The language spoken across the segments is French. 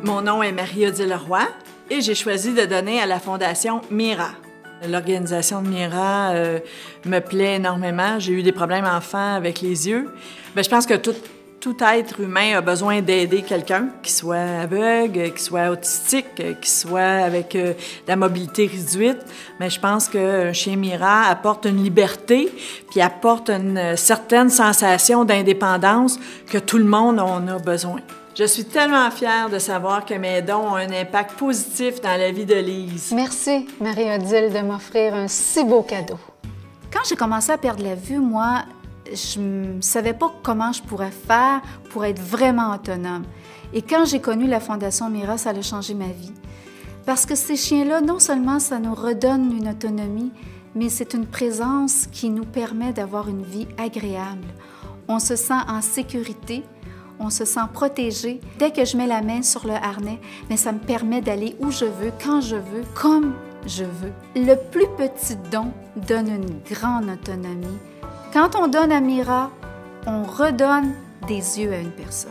Mon nom est Marie-Odile Roy et j'ai choisi de donner à la Fondation Mira. L'organisation de Mira me plaît énormément. J'ai eu des problèmes enfants avec les yeux. Je pense que tout être humain a besoin d'aider quelqu'un, qui soit aveugle, qui soit autistique, qui soit avec la mobilité réduite. Mais je pense qu'un chien Mira apporte une liberté, puis apporte une certaine sensation d'indépendance que tout le monde en a besoin. Je suis tellement fière de savoir que mes dons ont un impact positif dans la vie de Lise. Merci, Marie-Odile, de m'offrir un si beau cadeau. Quand j'ai commencé à perdre la vue, moi, je ne savais pas comment je pourrais faire pour être vraiment autonome. Et quand j'ai connu la Fondation Mira, ça a changé ma vie. Parce que ces chiens-là, non seulement ça nous redonne une autonomie, mais c'est une présence qui nous permet d'avoir une vie agréable. On se sent en sécurité. On se sent protégé. Dès que je mets la main sur le harnais, mais ça me permet d'aller où je veux, quand je veux, comme je veux. Le plus petit don donne une grande autonomie. Quand on donne à Mira, on redonne des yeux à une personne.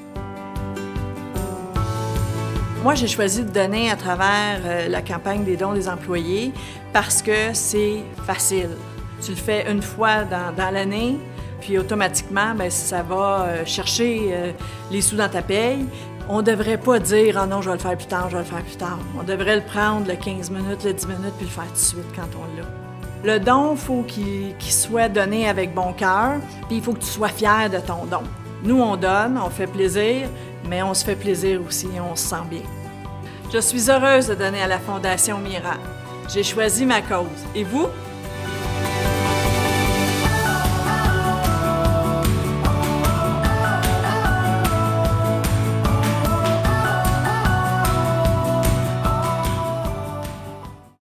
Moi, j'ai choisi de donner à travers la campagne des dons des employés parce que c'est facile. Tu le fais une fois dans l'année, puis automatiquement, ça va chercher les sous dans ta paye. On ne devrait pas dire « Ah non, je vais le faire plus tard, je vais le faire plus tard ». On devrait le prendre le 15 minutes, le 10 minutes, puis le faire tout de suite quand on l'a. Le don, il faut qu'il soit donné avec bon cœur, puis il faut que tu sois fier de ton don. Nous, on donne, on fait plaisir, mais on se fait plaisir aussi et on se sent bien. Je suis heureuse de donner à la Fondation Mira. J'ai choisi ma cause. Et vous?